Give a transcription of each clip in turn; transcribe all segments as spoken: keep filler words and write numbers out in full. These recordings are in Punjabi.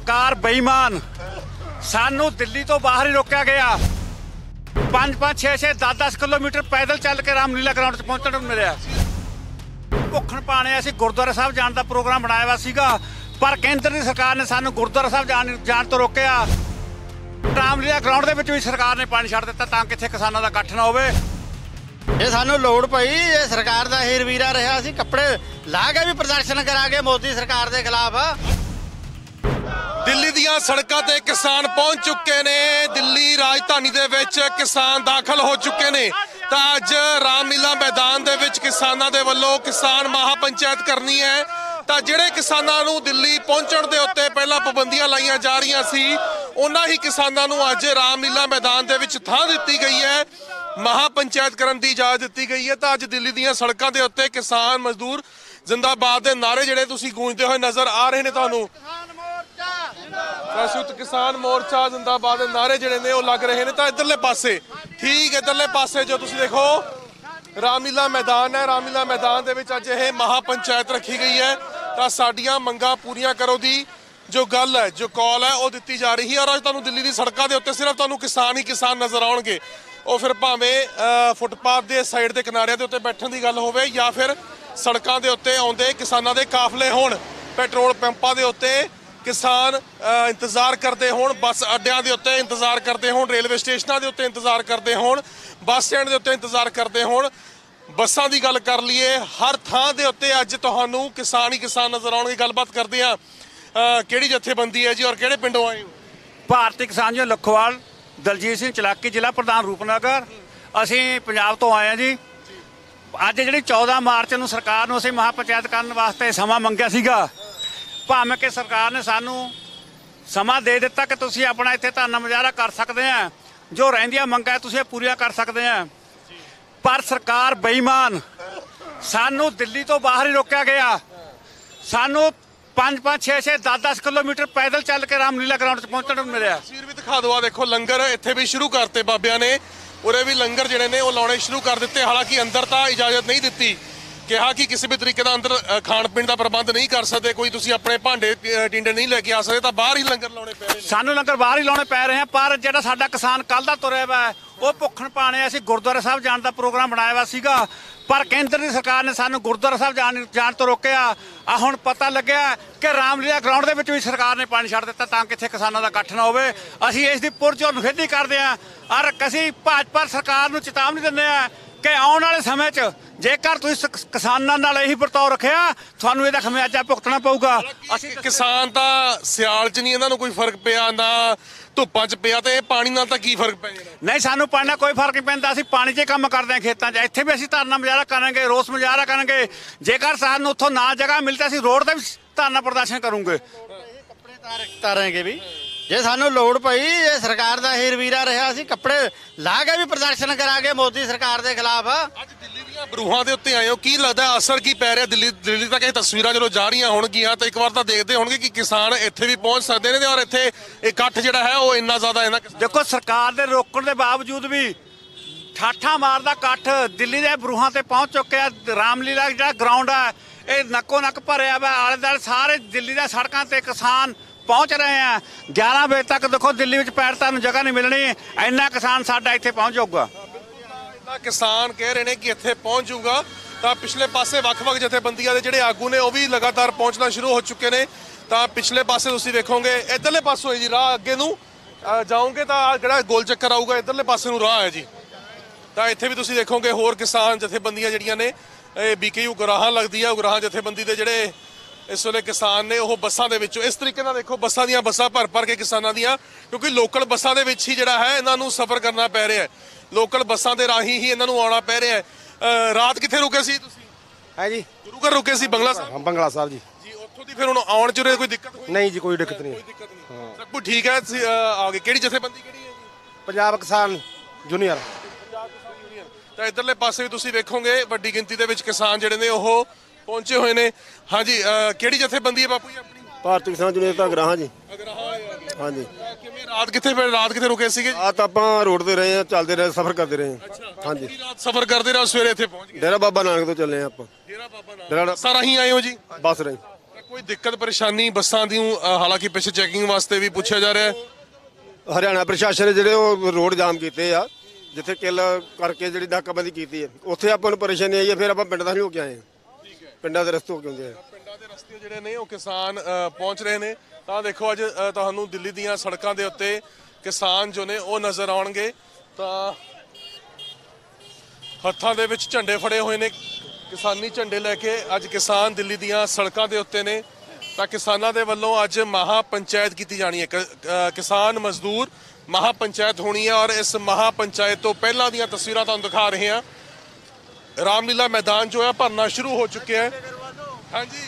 सरकार बेईमान सानू दिल्ली तो बाहर ही रोकया गया। पांच पांच छे छे दस दस किलोमीटर पैदल चल के रामलीला ग्राउंड च पहुंचण नूं मिलिया। भुखण पाने असीं गुरुद्वारा साहब जाण दा प्रोग्राम बनाया वा सीगा, पर केंद्र दी सरकार ने सानू गुरुद्वारा साहब जाण जाण तो रोकिया। रामलीला ग्राउंड दे विच भी सरकार ने पानी छड्ड दित्ता तां कित्थे किसानां दा इकट्ठ ना होवे। ये सानू लोड़ पई, ये सरकार दा हीर वीरा रहा, असीं कपड़े ला के भी प्रदर्शन करांगे मोदी सरकार दे खिलाफ। दिल्ली ਦੀਆਂ ਸੜਕਾਂ ਤੇ ਕਿਸਾਨ ਪਹੁੰਚ ਚੁੱਕੇ ਨੇ। ਦਿੱਲੀ ਰਾਜਧਾਨੀ ਦੇ ਵਿੱਚ ਕਿਸਾਨ ਦਾਖਲ ਹੋ ਚੁੱਕੇ ਨੇ ਤਾਂ ਅੱਜ ਰਾਮਲੀਲਾ ਮੈਦਾਨ ਦੇ ਵਿੱਚ ਕਿਸਾਨਾਂ ਦੇ ਵੱਲੋਂ ਕਿਸਾਨ ਮਹਾ ਪੰਚਾਇਤ ਕਰਨੀ ਹੈ। ਤਾਂ ਜਿਹੜੇ ਕਿਸਾਨਾਂ ਨੂੰ ਦਿੱਲੀ ਪਹੁੰਚਣ ਦੇ ਉੱਤੇ ਪਹਿਲਾਂ ਪਾਬੰਦੀਆਂ ਲਾਈਆਂ ਜਾ ਰਹੀਆਂ ਸੀ, ਉਹਨਾਂ ਹੀ ਕਿਸਾਨਾਂ ਨੂੰ ਅੱਜ ਰਾਮਲੀਲਾ ਮੈਦਾਨ ਦੇ ਵਿੱਚ ਥਾਂ ਦਿੱਤੀ ਗਈ ਹੈ, ਮਹਾ ਪੰਚਾਇਤ ਕਰਨ ਦੀ ਇਜਾਜ਼ਤ ਦਿੱਤੀ ਗਈ ਹੈ। ਤਾਂ ਅੱਜ ਦਿੱਲੀ ਦੀਆਂ ਸੜਕਾਂ ਦੇ ਉੱਤੇ ਕਿਸਾਨ ਮਜ਼ਦੂਰ ਜ਼ਿੰਦਾਬਾਦ ਦੇ ਨਾਰੇ ਜਿਹੜੇ ਤੁਸੀਂ ਗੂੰਜਦੇ ਹੋਏ ਨਜ਼ਰ ਆ ਰਹੇ ਨੇ ਤੁਹਾਨੂੰ। ਸੰਯੁਕਤ ਕਿਸਾਨ ਮੋਰਚਾ ਜ਼ਿੰਦਾਬਾਦ ਦੇ ਨਾਰੇ ਜਿਹੜੇ ਨੇ ਉਹ ਲੱਗ ਰਹੇ ਨੇ। ਤਾਂ ਇਧਰਲੇ ਪਾਸੇ ਠੀਕ ਇਧਰਲੇ ਪਾਸੇ ਜੋ ਤੁਸੀਂ ਦੇਖੋ ਰਾਮਲੀਲਾ ਮੈਦਾਨ ਹੈ, ਰਾਮਲੀਲਾ ਮੈਦਾਨ ਦੇ ਵਿੱਚ ਅੱਜ ਇਹ ਮਹਾ ਪੰਚਾਇਤ ਰੱਖੀ ਗਈ ਹੈ। ਤਾਂ ਸਾਡੀਆਂ ਮੰਗਾਂ ਪੂਰੀਆਂ ਕਰੋ ਦੀ ਜੋ ਗੱਲ ਹੈ, ਜੋ ਕਾਲ ਹੈ ਉਹ ਦਿੱਤੀ ਜਾ ਰਹੀ ਹੈ। ਔਰ ਅੱਜ ਤੁਹਾਨੂੰ ਦਿੱਲੀ ਦੀ ਸੜਕਾਂ ਦੇ ਉੱਤੇ ਸਿਰਫ ਤੁਹਾਨੂੰ ਕਿਸਾਨ ਹੀ ਕਿਸਾਨ ਨਜ਼ਰ ਆਉਣਗੇ। ਉਹ ਫਿਰ ਭਾਵੇਂ ਫੁੱਟਪਾਥ ਦੇ ਸਾਈਡ ਦੇ ਕਿਨਾਰਿਆਂ ਦੇ ਉੱਤੇ ਬੈਠਣ ਦੀ ਗੱਲ ਹੋਵੇ ਜਾਂ ਫਿਰ ਸੜਕਾਂ ਦੇ ਉੱਤੇ ਆਉਂਦੇ ਕਿਸਾਨਾਂ ਦੇ ਕਾਫਲੇ ਹੋਣ, ਪੈਟਰੋਲ ਪੰਪਾਂ ਦੇ ਉੱਤੇ ਕਿਸਾਨ ਇੰਤਜ਼ਾਰ ਕਰਦੇ ਹੋਣ, ਬੱਸ ਅੱਡਿਆਂ ਦੇ ਉੱਤੇ ਇੰਤਜ਼ਾਰ ਕਰਦੇ ਹੋਣ, ਰੇਲਵੇ ਸਟੇਸ਼ਨਾਂ ਦੇ ਉੱਤੇ ਇੰਤਜ਼ਾਰ ਕਰਦੇ ਹੋਣ, ਬੱਸ ਸਟੈਂਡ ਦੇ ਉੱਤੇ ਇੰਤਜ਼ਾਰ ਕਰਦੇ ਹੋਣ। ਬੱਸਾਂ ਦੀ ਗੱਲ ਕਰ ਲਈਏ, ਹਰ ਥਾਂ ਦੇ ਉੱਤੇ ਅੱਜ ਤੁਹਾਨੂੰ ਕਿਸਾਨ ਹੀ ਕਿਸਾਨ ਨਜ਼ਰ ਆਉਣਗੇ। ਗੱਲਬਾਤ ਕਰਦੇ ਆ, ਕਿਹੜੀ ਜਥੇਬੰਦੀ ਹੈ ਜੀ ਔਰ ਕਿਹੜੇ ਪਿੰਡੋਂ ਆਏ ਹੋ? ਭਾਰਤੀ ਕਿਸਾਨ ਜੀ ਲੱਖੋਵਾਲ, ਦਲਜੀਤ ਸਿੰਘ ਚਲਾਕੀ, ਜ਼ਿਲ੍ਹਾ ਪ੍ਰਧਾਨ ਰੂਪਨਗਰ। ਅਸੀਂ ਪੰਜਾਬ ਤੋਂ ਆਏ ਹਾਂ ਜੀ। ਅੱਜ ਜਿਹੜੀ ਚੌਦਾਂ ਮਾਰਚ ਨੂੰ ਸਰਕਾਰ ਨੂੰ ਅਸੀਂ ਮਹਾ ਪੰਚਾਇਤ ਕਰਨ ਵਾਸਤੇ ਸਮਾਂ ਮੰਗਿਆ ਸੀਗਾ, ਭਾਵੇਂ ਕਿ ਸਰਕਾਰ ਨੇ ਸਾਨੂੰ ਸਮਾਂ ਦੇ ਦਿੱਤਾ ਕਿ ਤੁਸੀਂ ਆਪਣਾ ਇੱਥੇ ਧਰਨਾ ਮੁਜ਼ਾਹਰਾ ਕਰ ਸਕਦੇ ਆ, ਜੋ ਰਹਿੰਦੀਆਂ ਮੰਗਾਂ ਤੁਸੀਂ ਪੂਰੀਆਂ ਕਰ ਸਕਦੇ ਆ, ਪਰ ਸਰਕਾਰ ਬੇਈਮਾਨ ਸਾਨੂੰ ਦਿੱਲੀ ਤੋਂ ਬਾਹਰ ਹੀ ਰੋਕਿਆ ਗਿਆ। ਸਾਨੂੰ ਪੰਜ ਪੰਜ ਛੇ ਛੇ ਦਸ ਦਸ ਕਿਲੋਮੀਟਰ ਪੈਦਲ ਚੱਲ ਕੇ ਰਾਮਲੀਲਾ ਗਰਾਊਂਡ 'ਚ ਪਹੁੰਚਣ ਨੂੰ ਮਿਲਿਆ। ਤਸਵੀਰ ਵੀ ਦਿਖਾ ਦਿਓ, ਆ ਦੇਖੋ ਲੰਗਰ ਇੱਥੇ ਵੀ ਸ਼ੁਰੂ ਕਰਤੇ ਬਾਬਿਆਂ ਨੇ, ਉਰੇ ਵੀ ਲੰਗਰ ਜਿਹੜੇ ਨੇ ਉਹ ਲਾਉਣੇ ਸ਼ੁਰੂ ਕਰ ਦਿੱਤੇ। ਹਾਲਾਂਕਿ ਅੰਦਰ ਤਾਂ ਇਜਾਜ਼ਤ ਨਹੀਂ ਦਿੱਤੀ, ਕਿਹਾ ਕਿ ਕਿਸੇ ਵੀ ਤਰੀਕੇ ਦਾ ਅੰਦਰ ਖਾਣ ਪੀਣ ਦਾ ਪ੍ਰਬੰਧ ਨਹੀਂ ਕਰ ਸਕਦੇ, ਕੋਈ ਤੁਸੀਂ ਆਪਣੇ ਭਾਂਡੇ ਟਿੰਡੇ ਨਹੀਂ ਲੈ ਕੇ ਆ ਸਕਦੇ, ਤਾਂ ਬਾਹਰ ਹੀ ਲੰਗਰ ਲਾਉਣੇ ਪੈ ਰਹੇ ਨੇ। ਸਾਨੂੰ ਲੰਗਰ ਬਾਹਰ ਹੀ ਲਾਉਣੇ ਪੈ ਰਹੇ ਆ, ਪਰ ਜਿਹੜਾ ਸਾਡਾ ਕਿਸਾਨ ਕੱਲ ਦਾ ਤੁਰਿਆ ਵਾ ਉਹ ਭੁੱਖਣ ਪਾਣੇ ਅਸੀਂ ਗੁਰਦੁਆਰਾ ਸਾਹਿਬ ਜਾਣ ਦਾ ਪ੍ਰੋਗਰਾਮ ਬਣਾਇਆ ਵਾ ਸੀਗਾ, ਪਰ ਕੇਂਦਰ ਦੀ ਸਰਕਾਰ ਨੇ ਸਾਨੂੰ ਗੁਰਦੁਆਰਾ ਸਾਹਿਬ ਜਾਣ ਜਾਣ ਤੋਂ ਰੋਕਿਆ। ਆ ਹੁਣ ਪਤਾ ਲੱਗਿਆ ਕਿ ਰਾਮਲੀਲਾ ਗਰਾਊਂਡ ਦੇ ਵਿੱਚ ਵੀ ਸਰਕਾਰ ਨੇ ਪਾਣੀ ਛੱਡ ਦਿੱਤਾ ਤਾਂ ਕਿੱਥੇ ਕਿਸਾਨਾਂ ਦਾ ਇਕੱਠ ਨਾ ਹੋਵੇ। ਅਸੀਂ ਇਸ ਦੀ ਪੁਰਜੋਰ ਨਿਖੇਧੀ ਕਰਦੇ ਹਾਂ ਔਰ ਅਸੀਂ ਭਾਜਪਾ ਸਰਕਾਰ ਨੂੰ ਚੇਤਾਵਨੀ ਦਿੰਦੇ ਹਾਂ ਕਿ ਆਉਣ ਵਾਲੇ ਸਮੇਂ 'ਚ ਜੇਕਰ ਤੁਸੀਂ ਕਿਸਾਨਾਂ ਨਾਲ ਇਹੀ ਵਰਤਾਓ ਰੱਖਿਆ, ਤੁਹਾਨੂੰ ਇਹਦਾ ਖਮਿਆਜਾ ਭੁਗਤਣਾ ਪਊਗਾ। ਅਸੀਂ ਕਿਸਾਨ ਤਾਂ ਸਿਆਲ 'ਚ ਨਹੀਂ ਇਹਨਾਂ ਨੂੰ ਕੋਈ ਫਰਕ ਪਿਆ, ਨਾ ਧੁੱਪਾਂ 'ਚ ਪਿਆ, ਤੇ ਇਹ ਪਾਣੀ ਨਾਲ ਤਾਂ ਕੀ ਫਰਕ ਪੈ ਜਾਣਾ? ਨਹੀਂ, ਸਾਨੂੰ ਪਾਣੀ ਨਾਲ ਕੋਈ ਫਰਕ ਨਹੀਂ ਪੈਂਦਾ। ਅਸੀਂ ਪਾਣੀ 'ਚ ਕੰਮ ਕਰਦੇ ਹਾਂ ਖੇਤਾਂ 'ਚ। ਇੱਥੇ ਵੀ ਅਸੀਂ ਧਰਨਾ ਮੁਜ਼ਾਹਰਾ ਕਰਾਂਗੇ, ਰੋਸ ਮੁਜ਼ਾਹਰਾ ਕਰਾਂਗੇ। ਜੇਕਰ ਸਾਨੂੰ ਉੱਥੋਂ ਨਾ ਜਗ੍ਹਾ ਮਿਲਦੀ ਅਸੀਂ ਰੋਡ 'ਤੇ ਵੀ ਧਰਨਾ ਪ੍ਰਦਰਸ਼ਨ ਕਰੂੰਗੇ। ਕੱਪੜੇ ਤਾਰਾਂਗੇ ਵੀ ਜੇ ਸਾਨੂੰ ਲੋੜ ਪਈ, ਇਹ ਸਰਕਾਰ ਦਾ ਹੀਰ ਵੀਰਾ ਰਿਹਾ, ਅਸੀਂ ਕੱਪੜੇ ਲਾ ਕੇ ਵੀ ਪ੍ਰਦਰਸ਼ਨ ਕਰਾਂਗੇ ਮੋਦੀ ਸਰਕਾਰ ਦੇ ਖਿਲਾਫ। ਅੱਜ ਦਿੱਲੀ ਦੀਆਂ ਬਰੂਹਾਂ ਦੇ ਉੱਤੇ ਆਏ ਹੋ, ਕੀ ਲੱਗਦਾ ਅਸਰ ਕੀ ਪੈ ਰਿਹਾ? ਦਿੱਲੀ ਦਿੱਲੀ ਤੱਕ ਇਹ ਤਸਵੀਰਾਂ ਜਦੋਂ ਜਾ ਰਹੀਆਂ ਹੋਣਗੀਆਂ ਤਾਂ ਇੱਕ ਵਾਰ ਤਾਂ ਦੇਖਦੇ ਹੋਣਗੇ ਕਿ ਕਿਸਾਨ ਇੱਥੇ ਵੀ ਪਹੁੰਚ ਸਕਦੇ ਨੇ ਔਰ ਇੱਥੇ ਇਕੱਠ ਜਿਹੜਾ ਹੈ ਉਹ ਇੰਨਾ ਜ਼ਿਆਦਾ ਹੈ ਨਾ। ਦੇਖੋ, ਸਰਕਾਰ ਦੇ ਰੋਕਣ ਦੇ ਬਾਵਜੂਦ ਵੀ ਠਾਠਾਂ ਮਾਰਦਾ ਇਕੱਠ ਦਿੱਲੀ ਦੇ ਬਰੂਹਾਂ ਤੇ ਪਹੁੰਚ ਚੁੱਕਿਆ। ਰਾਮਲੀਲਾ ਜਿਹੜਾ ਗਰਾਊਂਡ ਹੈ ਇਹ ਨੱਕੋ ਨੱਕ ਭਰਿਆ ਵਾ, ਆਲੇ ਦੁਆਲੇ ਸਾਰੇ ਦਿੱਲੀ ਦੇ ਸੜਕਾਂ ਤੇ ਕਿਸਾਨ ਪਹੁੰਚ ਰਹੇ ਆ। ਗਿਆਰਾਂ ਵਜੇ ਤੱਕ ਦੇਖੋ ਦਿੱਲੀ ਵਿੱਚ ਪੈਰ ਧਰਨ ਨੂੰ ਜਗ੍ਹਾ ਨਹੀਂ ਮਿਲਣੀ, ਇੰਨਾ ਕਿਸਾਨ ਸਾਡਾ ਇੱਥੇ ਪਹੁੰਚ ਜਾਊਗਾ। ਇੰਨਾ ਕਿਸਾਨ ਕਹਿ ਰਹੇ ਨੇ ਕਿ ਇੱਥੇ ਪਹੁੰਚ ਜਾਊਗਾ। ਤਾਂ ਪਿਛਲੇ ਪਾਸੇ ਵੱਖ-ਵੱਖ ਜਥੇਬੰਦੀਆਂ ਦੇ ਜਿਹੜੇ ਆਗੂ ਨੇ ਉਹ ਵੀ ਲਗਾਤਾਰ ਪਹੁੰਚਣਾ ਸ਼ੁਰੂ ਹੋ ਚੁੱਕੇ ਨੇ। ਤਾਂ ਪਿਛਲੇ ਪਾਸੇ ਤੁਸੀਂ ਵੇਖੋਗੇ ਇੱਧਰਲੇ ਪਾਸੋਂ ਜੀ ਰਾਹ ਅੱਗੇ ਨੂੰ ਜਾਓਗੇ ਤਾਂ ਜਿਹੜਾ ਗੋਲ ਚੱਕਰ ਆਊਗਾ ਇੱਧਰਲੇ ਪਾਸੇ ਨੂੰ ਰਾਹ ਹੈ ਜੀ। ਤਾਂ ਇੱਥੇ ਵੀ ਤੁਸੀਂ ਦੇਖੋਗੇ ਹੋਰ ਕਿਸਾਨ ਜਥੇਬੰਦੀਆਂ ਜਿਹੜੀਆਂ ਨੇ, ਇਹ ਬੀਕੇਯੂ ਉਗਰਾਹਾਂ ਲੱਗਦੀ ਹੈ, ਉਗਰਾਹਾਂ ਜਥੇਬੰਦੀ ਦੇ ਜਿਹੜੇ ਇਸ ਵੇਲੇ ਕਿਸਾਨ ਨੇ ਉਹ ਬੱਸਾਂ ਦੇ ਵਿੱਚੋਂ ਇਸ ਤਰੀਕੇ ਨਾਲ ਦੇਖੋ ਬੱਸਾਂ ਦੀਆਂ ਬੱਸਾਂ ਭਰ ਭਰ ਕੇ ਕਿਸਾਨਾਂ ਦੀਆਂ, ਕਿਉਂਕਿ ਲੋਕਲ ਬੱਸਾਂ ਦੇ ਵਿੱਚ ਹੀ ਜਿਹੜਾ ਹੈ ਇਹਨਾਂ ਨੂੰ ਸਫ਼ਰ ਕਰਨਾ ਪੈ ਰਿਹਾ ਹੈ, ਲੋਕਲ ਬੱਸਾਂ ਦੇ ਰਾਹੀਂ ਹੀ ਇਹਨਾਂ ਨੂੰ ਆਉਣਾ ਪੈ ਰਿਹਾ ਹੈ। ਰਾਤ ਕਿੱਥੇ ਰੁਕੇ ਸੀ ਤੁਸੀਂ? ਹੈ ਜੀ ਗੁਰੂ ਘਰ ਰੁਕੇ ਸੀ ਬੰਗਲਾ ਸਾਹਿਬ। ਹਾਂ, ਬੰਗਲਾ ਸਾਹਿਬ ਜੀ। ਜੀ ਉੱਥੋਂ ਦੀ ਫਿਰ ਹੁਣ ਆਉਣ ਚ ਕੋਈ ਦਿੱਕਤ ਹੋਈ? ਨਹੀਂ ਜੀ, ਕੋਈ ਦਿੱਕਤ ਨਹੀਂ। ਕੋਈ ਦਿੱਕਤ ਨਹੀਂ, ਸਭ ਕੁਝ ਠੀਕ ਹੈ। ਆ ਗਏ। ਕਿਹੜੀ ਜਥੇਬੰਦੀ ਕਿਹੜੀ ਹੈ ਜੀ? ਪੰਜਾਬ ਕਿਸਾਨ ਜੂਨੀਅਰ। ਪੰਜਾਬ ਕਿਸਾਨ ਯੂਨੀਅਨ। ਤਾਂ ਇਧਰਲੇ ਪਾਸੇ ਵੀ ਤੁਸੀਂ ਵੇਖੋਗੇ ਵੱਡੀ ਗਿਣਤੀ ਦੇ ਵਿੱਚ ਕਿਸਾਨ ਜਿਹੜੇ ਨੇ ਉਹ ਪਹੁੰਚੇ ਹੋਏ ਨੇ। ਹਾਂਜੀ, ਕਿਹੜੀ ਜਥੇਬੰਦੀ ਹੈ ਬਾਪੂ ਜੀ ਆਪਣੀ? ਭਾਰਤੀ ਕਿਸਾਨ ਜੂਨੀਅਰ ਤਾਂ ਅਗਰਾਹਾਂ ਜੀ। ਅਗਰਾਹਾਂ। ਹਾਂਜੀ। ਕਿਵੇਂ ਰਾਤ ਕਿੱਥੇ ਫਿਰ ਰਾਤ ਕਿੱਥੇ ਰੁਕੇ ਸੀਗੇ? ਆ ਤਾਂ ਆਪਾਂ ਰੋਡ ਤੇ ਰਹੇ ਆ, ਚੱਲਦੇ ਰਹੇ, ਸਫ਼ਰ ਕਰਦੇ ਰਹੇ ਹਾਂ। ਹਾਂਜੀ, ਰਾਤ ਸਫ਼ਰ ਕਰਦੇ ਰਹੇ, ਸਵੇਰੇ ਇੱਥੇ ਪਹੁੰਚ ਗਏ। ਡੇਰਾ ਬਾਬਾ ਨਾਨਕ ਤੋਂ ਚੱਲੇ ਆ ਆਪਾਂ। ਡੇਰਾ ਬਾਬਾ ਨਾਨਕ। ਡੇਰਾ ਸਾਰਾ ਹੀ ਆਏ ਹੋ ਜੀ? ਬੱਸ ਰਹੀ। ਕੋਈ ਦਿੱਕਤ ਪਰੇਸ਼ਾਨੀ ਬੱਸਾਂ ਦੀ ਊਂ, ਅ, ਹਾਲਾਂਕਿ ਪਿੱਛੇ ਚੈਕਿੰਗ ਵਾਸਤੇ ਵੀ ਪੁੱਛਿਆ ਜਾ ਰਿਹਾ ਹੈ। ਹਰਿਆਣਾ ਪ੍ਰਸ਼ਾਸਨ ਨੇ ਜਿਹੜੇ ਉਹ ਰੋਡ ਜਾਮ ਕੀਤੇ ਆ, ਜਿੱਥੇ ਕਿੱਲ ਕਰਕੇ ਜਿਹੜੀ ਨਾਕਾਬੰਦੀ ਕੀਤੀ ਹੈ, ਉੱਥੇ ਆਪਾਂ ਨੂੰ ਪਰੇਸ਼ਾਨੀ ਆਈ ਹੈ। ਫਿਰ ਆਪਾਂ ਪਿੰਡ ਦਾ ਹੀ ਹੋ ਕੇ ਆਏ ਹਾਂ, ਪਿੰਡਾਂ ਦੇ ਰਸਤੇ ਹੋ ਕੇ ਆਉਂਦੇ ਆ। ਪਿੰਡਾਂ ਦੇ ਰਸਤੇ ਜਿਹੜੇ ਨੇ ਉਹ ਕਿਸਾਨ ਅ, ਪਹੁੰਚ ਰਹੇ ਨੇ। ਤਾਂ ਦੇਖੋ ਅੱਜ ਅ, ਤੁਹਾਨੂੰ ਦਿੱਲੀ ਦੀਆਂ ਸੜਕਾਂ ਦੇ ਉੱਤੇ ਕਿਸਾਨ ਜੋ ਨੇ ਉਹ ਨਜ਼ਰ ਆਉਣਗੇ। ਤਾਂ ਹੱਥਾਂ ਦੇ ਵਿੱਚ ਝੰਡੇ ਫੜੇ ਹੋਏ ਨੇ, ਕਿਸਾਨੀ ਝੰਡੇ ਲੈ ਕੇ ਅੱਜ ਕਿਸਾਨ ਦਿੱਲੀ ਦੀਆਂ ਸੜਕਾਂ ਦੇ ਉੱਤੇ ਨੇ। ਤਾਂ ਕਿਸਾਨਾਂ ਦੇ ਵੱਲੋਂ ਅੱਜ ਮਹਾ ਪੰਚਾਇਤ ਕੀਤੀ ਜਾਣੀ ਹੈ, ਕ- ਅ, ਕਿਸਾਨ ਮਜ਼ਦੂਰ ਮਹਾ ਪੰਚਾਇਤ ਹੋਣੀ ਹੈ। ਔਰ ਇਸ ਮਹਾ ਪੰਚਾਇਤ ਤੋਂ ਪਹਿਲਾਂ ਦੀਆਂ ਤਸਵੀਰਾਂ ਤੁਹਾਨੂੰ ਦਿਖਾ ਰਹੇ ਹਾਂ। ਰਾਮਲੀਲਾ ਮੈਦਾਨ ਜੋ ਹੈ ਭਰਨਾ ਸ਼ੁਰੂ ਹੋ ਚੁੱਕਿਆ ਹੈ। ਹਾਂਜੀ,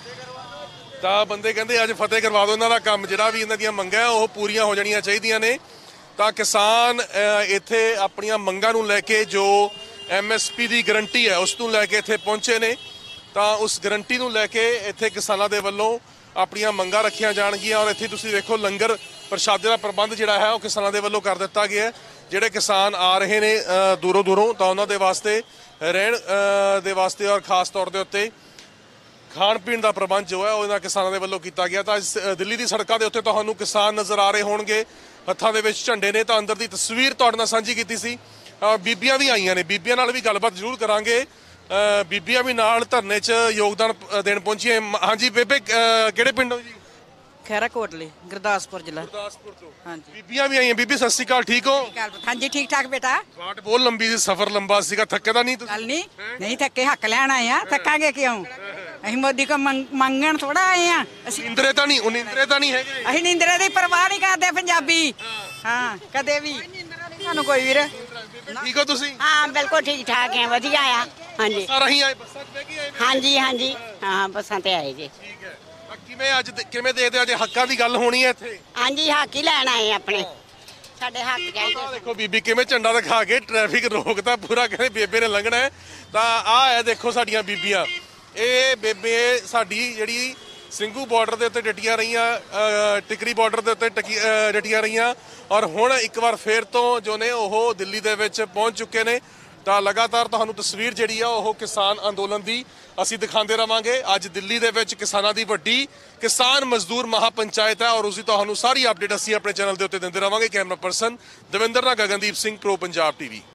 ਤਾਂ ਬੰਦੇ ਕਹਿੰਦੇ ਅੱਜ ਫਤਿਹ ਕਰਵਾ ਦਿਓ, ਇਹਨਾਂ ਦਾ ਕੰਮ ਜਿਹੜਾ ਵੀ ਇਹਨਾਂ ਦੀਆਂ ਮੰਗਾਂ ਹੈ ਉਹ ਪੂਰੀਆਂ ਹੋ ਜਾਣੀਆਂ ਚਾਹੀਦੀਆਂ ਨੇ। ਤਾਂ ਕਿਸਾਨ ਅ, ਇੱਥੇ ਆਪਣੀਆਂ ਮੰਗਾਂ ਨੂੰ ਲੈ ਕੇ ਜੋ ਐਮ ਐਸ ਪੀ ਦੀ ਗਰੰਟੀ ਹੈ ਉਸ ਨੂੰ ਲੈ ਕੇ ਇੱਥੇ ਪਹੁੰਚੇ ਨੇ। ਤਾਂ ਉਸ ਗਰੰਟੀ ਨੂੰ ਲੈ ਕੇ ਇੱਥੇ ਕਿਸਾਨਾਂ ਦੇ ਵੱਲੋਂ ਆਪਣੀਆਂ ਮੰਗਾਂ ਰੱਖੀਆਂ ਜਾਣਗੀਆਂ। ਔਰ ਇੱਥੇ ਤੁਸੀਂ ਦੇਖੋ ਲੰਗਰ ਪ੍ਰਸ਼ਾਦੇ ਦਾ ਪ੍ਰਬੰਧ ਜਿਹੜਾ ਹੈ ਉਹ ਕਿਸਾਨਾਂ ਦੇ ਵੱਲੋਂ ਕਰ ਦਿੱਤਾ ਗਿਆ ਹੈ। ਜਿਹੜੇ ਕਿਸਾਨ ਆ ਰਹੇ ਨੇ ਅ, ਦੂਰੋਂ ਦੂਰੋਂ, ਤਾਂ ਉਹਨਾਂ ਦੇ ਵਾਸਤੇ ਰਹਿਣ ਅ, ਦੇ ਵਾਸਤੇ ਔਰ ਖਾਸ ਤੌਰ ਦੇ ਉੱਤੇ ਖਾਣ ਪੀਣ ਦਾ ਪ੍ਰਬੰਧ ਜੋ ਹੈ ਉਹ ਇਹਨਾਂ ਕਿਸਾਨਾਂ ਦੇ ਵੱਲੋਂ ਕੀਤਾ ਗਿਆ। ਤਾਂ ਇਸ, ਅ, ਦਿੱਲੀ ਦੀ ਸੜਕਾਂ ਦੇ ਉੱਤੇ ਤੁਹਾਨੂੰ ਕਿਸਾਨ ਨਜ਼ਰ ਆ ਰਹੇ ਹੋਣਗੇ, ਹੱਥਾਂ ਦੇ ਵਿੱਚ ਝੰਡੇ ਨੇ। ਤਾਂ ਅੰਦਰ ਦੀ ਤਸਵੀਰ ਤੁਹਾਡੇ ਨਾਲ ਸਾਂਝੀ ਕੀਤੀ ਸੀ। ਅ, ਬੀਬੀਆਂ ਵੀ ਆਈਆਂ ਨੇ, ਬੀਬੀਆਂ ਨਾਲ ਵੀ ਗੱਲਬਾਤ ਜ਼ਰੂਰ ਕਰਾਂਗੇ। ਅ, ਬੀਬੀਆਂ ਵੀ ਨਾਲ ਧਰਨੇ 'ਚ ਯੋਗਦਾਨ ਅ, ਦੇਣ ਪਹੁੰਚੀਆਂ। ਮ- ਹਾਂਜੀ ਬੇਬੇ, ਅ, ਕਿਹੜੇ ਪਿੰਡੋਂ ਜੀ? ਖੈਰਾ ਕੋਟਲੀ ਗੁਰਦਾਸਪੁਰ ਜ਼ਿਲ੍ਹਾ। ਗੁਰਦਾਸਪੁਰ ਤੋਂ। ਹਾਂਜੀ ਬੀਬੀਆਂ ਵੀ ਆਈਆਂ। ਬੀਬੀ ਸਤਿ ਸ਼੍ਰੀ ਅਕਾਲ, ਠੀਕ ਹੋ? ਹਾਂਜੀ ਠੀਕ ਠਾਕ ਬੇਟਾ। ਵਾਟ ਬਹੁਤ ਲੰਬੀ ਸੀ, ਸਫ਼ਰ ਲੰਬਾ ਸੀਗਾ, ਥੱਕੇ ਤਾਂ ਨਹੀਂ ਤੁਸੀਂ? ਗੱਲ ਨਹੀਂ ਨਹੀਂ ਥੱਕੇ, ਹੱਕ ਲੈਣ ਆਏ ਆ, ਥੱਕਾਂਗੇ ਕਿਉਂ? ਅਸੀਂ ਮੋਦੀ ਕੋ ਮੰਗ- ਮੰਗਣ ਥੋੜਾ ਆਏ ਆ। ਅਸੀਂ ਨਿੰਦਰੇ ਤਾਂ ਨਹੀਂ, ਉਹ ਨਿੰਦਰੇ ਤਾਂ ਨਹੀਂ ਹੈਗੇ? ਅਸੀਂ ਨਿੰਦਰੇ ਦੀ ਪਰਵਾਹ ਨਹੀਂ ਕਰਦੇ ਪੰਜਾਬੀ। ਹਾਂ ਕਦੇ ਵੀ ਸਾਨੂੰ ਕੋਈ ਵੀਰ। ਠੀਕ ਹੋ ਤੁਸੀਂ? ਹਾਂ ਬਿਲਕੁਲ ਠੀਕ ਠਾਕ ਹੈ, ਵਧੀਆ ਆ। ਹਾਂਜੀ ਬੱਸਾਂ ਰਹੀ ਆਏ, ਬੱਸਾਂ 'ਚ ਬਹਿ ਕੇ ਆਏ ਨੇ? ਹਾਂਜੀ ਹਾਂਜੀ ਹਾਂ ਬੱਸਾਂ ਤੇ ਆਏ ਜੀ। ਠੀਕ ਹੈ। ਤਾਂ ਕਿਵੇਂ ਅੱਜ ਦੇ- ਕਿਵੇਂ ਦੇਖਦੇ ਹੋ ਅੱਜ ਹੱਕਾਂ ਦੀ ਗੱਲ ਹੋਣੀ ਹੈ ਇੱਥੇ? ਹਾਂਜੀ ਹੱਕ ਹੀ ਲੈਣ ਆਏ ਆਪਣੇ, ਸਾਡੇ ਹੱਕ ਆਹ ਚਾਹੀਦੇ। ਦੇਖੋ ਬੀਬੀ ਕਿਵੇਂ ਝੰਡਾ ਦਿਖਾ ਕੇ ਟ੍ਰੈਫਿਕ ਰੋਕਦਾ ਪੂਰਾ, ਕਹਿੰਦੇ ਬੇਬੇ ਨੇ ਲੰਘਣਾ ਹੈ। ਤਾਂ ਆਹ ਹੈ ਦੇਖੋ ਸਾਡੀਆਂ ਬੀਬੀਆਂ, ਇਹ ਬੇਬੇ ਸਾਡੀ ਜਿਹੜੀ ਸਿੰਘੂ ਬਾਰਡਰ ਦੇ ਉੱਤੇ ਡਟੀਆਂ ਰਹੀਆਂ, ਅ, ਟਿਕਰੀ ਬਾਰਡਰ ਦੇ ਉੱਤੇ ਟਕੀ- ਅ, ਡਟੀਆਂ ਰਹੀਆਂ। ਔਰ ਹੁਣ ਇੱਕ ਵਾਰ ਫੇਰ ਤੋਂ ਜੋ ਨੇ ਉਹ ਦਿੱਲੀ ਦੇ ਵਿੱਚ ਪਹੁੰਚ ਚੁੱਕੇ ਨੇ। ਤਾਂ ਲਗਾਤਾਰ ਤੁਹਾਨੂੰ ਤਸਵੀਰ ਜਿਹੜੀ ਆ ਉਹ ਕਿਸਾਨ ਅੰਦੋਲਨ ਦੀ ਅਸੀਂ ਦਿਖਾਉਂਦੇ ਰਵਾਂਗੇ। ਅੱਜ ਦਿੱਲੀ ਦੇ ਵਿੱਚ ਕਿਸਾਨਾਂ ਦੀ ਵੱਡੀ ਕਿਸਾਨ ਮਜ਼ਦੂਰ ਮਹਾ ਪੰਚਾਇਤ ਹੈ, ਔਰ ਉਸਦੀ ਤੁਹਾਨੂੰ ਸਾਰੀ ਅਪਡੇਟ ਅਸੀਂ ਆਪਣੇ ਚੈਨਲ ਦੇ ਉੱਤੇ ਦਿੰਦੇ ਰਵਾਂਗੇ। ਕੈਮਰਾ ਪਰਸਨ ਦਵਿੰਦਰ ਨਾਲ ਗਗਨਦੀਪ ਸਿੰਘ, ਪ੍ਰੋ ਪੰਜਾਬ ਟੀਵੀ।